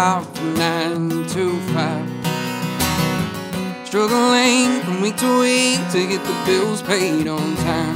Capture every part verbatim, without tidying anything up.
out from nine to five, struggling from week to week to get the bills paid on time.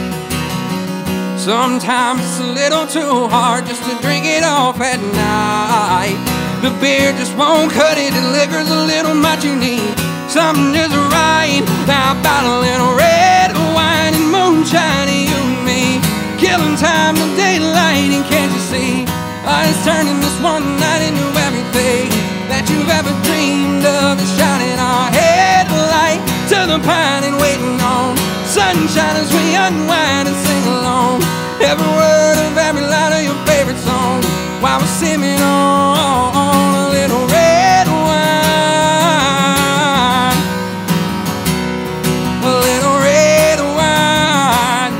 Sometimes it's a little too hard just to drink it off at night. The beer just won't cut it, and liquor's a little much. You need something just right. How about a little red wine and moonshine? You and me, killing time till daylight. And can't you see, it's turning this one night into everything that you've ever dreamed of. Is shining our headlight to the pine and waiting on sunshine as we unwind and sing along every word of every line of your favorite song, while we're sipping on a little red wine, a little red wine.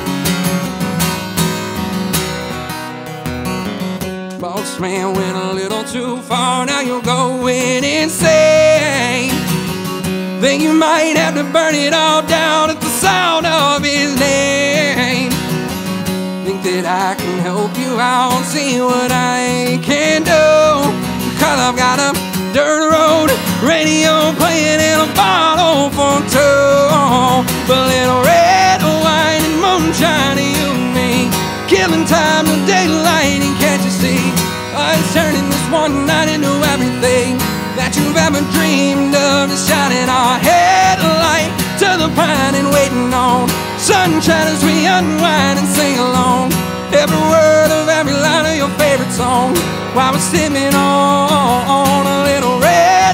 Boss man went a little too far, now you're going insane. Think you might have to burn it all down at the sound of his name. Think that I can help you out, see what I can do, because I've got a dirt road radio playing in a bottle for two. A little red wine and moonshine, you and me, killing time till daylight. And can't you see, it's turning this one night into everything that you've ever dreamed of. Is shining our headlight to the pine and waiting on sunshine as we unwind and sing along every word of every line of your favorite song, while we're sipping on a little red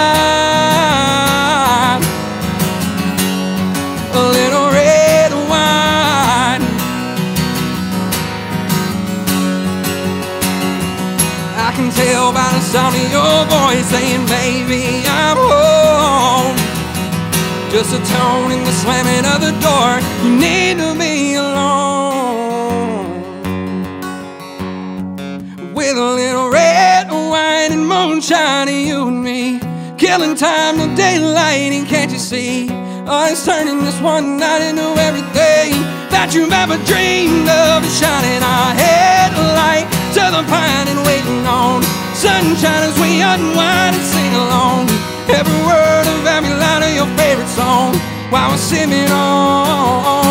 wine, a little red wine. I can tell by the sound of your voice saying, baby, I'm home. Just a tone in the slamming of the door, you need to be alone. With a little red wine and moonshine, you and me, killing time till daylight. And can't you see, oh, it's turning this one night into everything that you've ever dreamed of. Is shining our headlight to the pine and waiting on sunshine as we unwind and sing along every word of every line of your favorite song, while we're sipping on